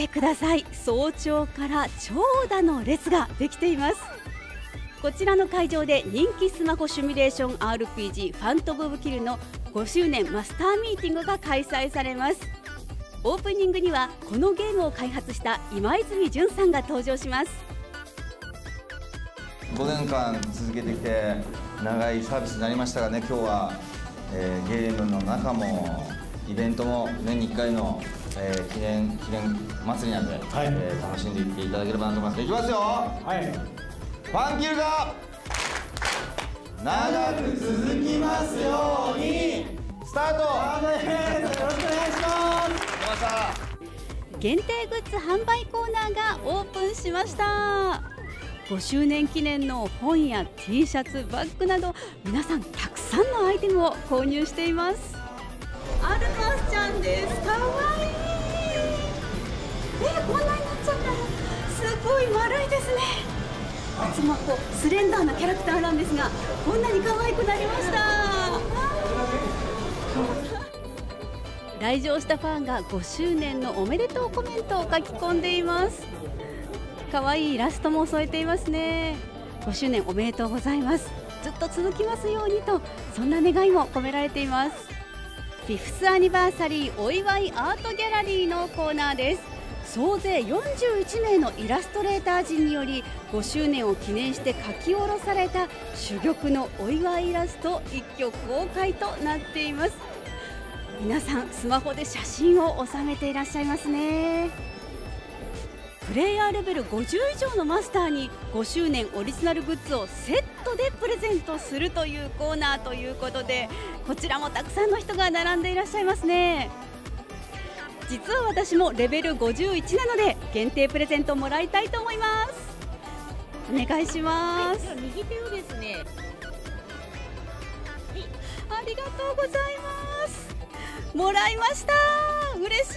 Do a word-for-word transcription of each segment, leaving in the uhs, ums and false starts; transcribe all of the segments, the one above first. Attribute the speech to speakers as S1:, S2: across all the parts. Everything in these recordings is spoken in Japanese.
S1: てください。早朝から長蛇の列ができています。こちらの会場で人気スマホシミュレーション アールピージー ファントム・オブ・キルのごしゅうねんマスターミーティングが開催されます。オープニングにはこのゲームを開発した今泉潤さんが登場します。
S2: ごねんかん続けてきて長いサービスになりましたがね、今日は、えー、ゲームの中もイベントも年にいっかいの、えー、記念記念祭りなんで、はい、えー、楽しんでいっていただければなと思います。いきますよ、はい、ファンキルが長く続きますように。スタート。よろしくお願いします。
S1: 限定グッズ販売コーナーがオープンしました。ごしゅうねん記念の本や T シャツ、バッグなど皆さんたくさんのアイテムを購入しています。アルマスちゃんです。かわいい。え、こんなになっちゃったの。すごい丸いですね。いつもこうスレンダーなキャラクターなんですが、こんなに可愛くなりました。来場したファンがごしゅうねんのおめでとうコメントを書き込んでいます。可愛いイラストも添えていますね。ごしゅうねんおめでとうございます。ずっと続きますようにと、そんな願いも込められています。フィフスアニバーサリーお祝いアートギャラリーのコーナーです。総勢よんじゅういちめいのイラストレーター陣によりごしゅうねんを記念して書き下ろされた珠玉のお祝いイラスト一挙公開となっています。皆さんスマホで写真を収めていらっしゃいますね。プレイヤーレベルごじゅう以上のマスターにごしゅうねんオリジナルグッズをセットでプレゼントするというコーナーということで、こちらもたくさんの人が並んでいらっしゃいますね。実は私もレベルごじゅういちなので限定プレゼントもらいたいと思います。お願いします。
S3: はい、右手をですね、はい、
S1: ありがとうございます。もらいました。嬉しい。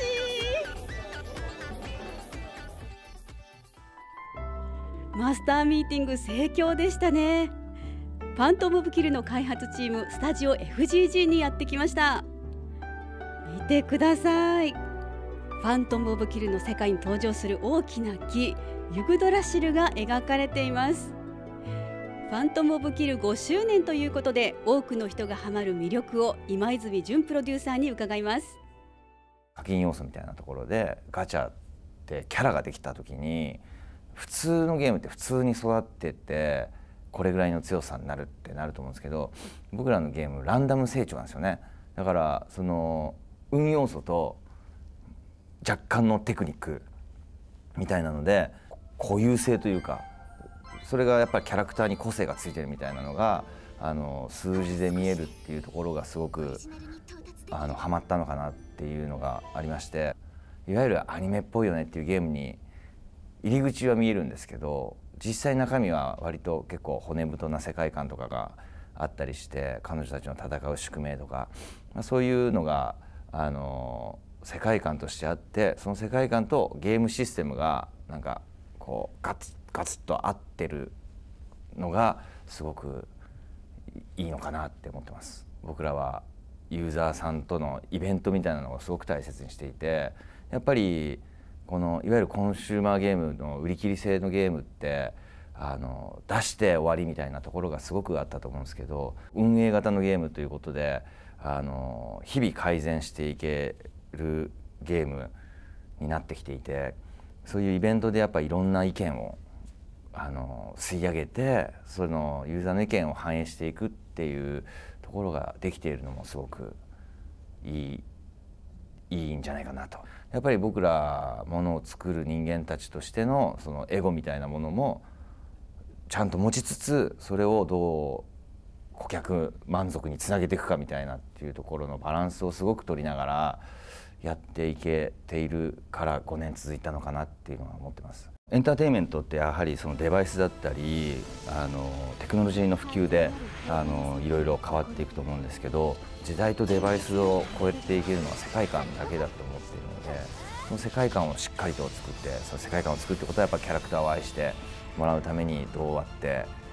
S1: マスターミーティング盛況でしたね。ファントム・オブ・キルの開発チームスタジオ エフジージー にやってきました。見てください。ファントム・オブ・キルの世界に登場する大きな木ユグドラシルが描かれています。ファントム・オブ・キルごしゅうねんということで多くの人がハマる魅力を今泉潤プロデューサーに伺います。
S2: 課金要素みたいなところでガチャってキャラができた時に、普通のゲームって普通に育ってってこれぐらいの強さになるってなると思うんですけど、僕らのゲームランダム成長なんですよね。だからその運要素と若干のテクニックみたいなので固有性というか、それがやっぱりキャラクターに個性がついてるみたいなのがあの数字で見えるっていうところがすごくあのハマったのかなっていうのがありまして、いわゆるアニメっぽいよねっていうゲームに入り口は見えるんですけど、実際中身は割と結構骨太な世界観とかがあったりして、彼女たちの戦う宿命とか、まあ、そういうのがあの世界観としてあって、その世界観とゲームシステムがなんかこうガツガツッと合ってるのがすごくいいのかなって思ってます。僕らはユーザーさんとのイベントみたいなのをすごく大切にしていて、やっぱりこのいわゆるコンシューマーゲームの売り切り性のゲームってあの出して終わりみたいなところがすごくあったと思うんですけど、運営型のゲームということであの日々改善していけるゲームになってきていて、そういうイベントでやっぱりいろんな意見をあの吸い上げて、そのユーザーの意見を反映していくっていうところができているのもすごくいいいいんじゃないかなと。やっぱり僕らものを作る人間たちとしてのそのエゴみたいなものもちゃんと持ちつつ、それをどう顧客満足につなげていくかみたいなっていうところのバランスをすごく取りながらやっていけているからごねん続いたのかなっていうのは思ってます。エンターテインメントってやはりそのデバイスだったりあのテクノロジーの普及であのいろいろ変わっていくと思うんですけど、時代とデバイスを超えていけるのは世界観だけだと思っているので、その世界観をしっかりと作って、その世界観を作るってことはやっぱキャラクターを愛してもらうためにどうやって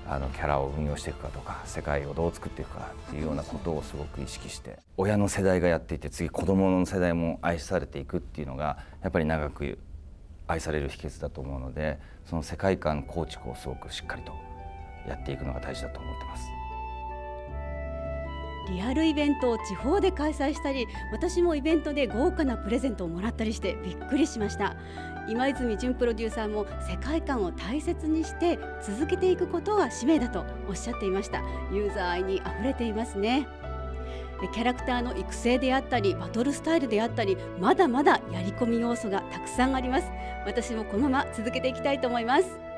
S2: あのキャラを運用していくかとか、世界をどう作っていくかっていうようなことをすごく意識して、親の世代がやっていて次子どもの世代も愛されていくっていうのがやっぱり長く愛される秘訣だと思うので、その世界観構築をすごくしっかりとやっていくのが大事だと思ってます。
S1: リアルイベントを地方で開催したり、私もイベントで豪華なプレゼントをもらったりしてびっくりしました。今泉純プロデューサーも世界観を大切にして続けていくことが使命だとおっしゃっていました。ユーザー愛にあふれていますね。キャラクターの育成であったりバトルスタイルであったり、まだまだやり込み要素がたくさんあります。私もこのまま続けていきたいと思います。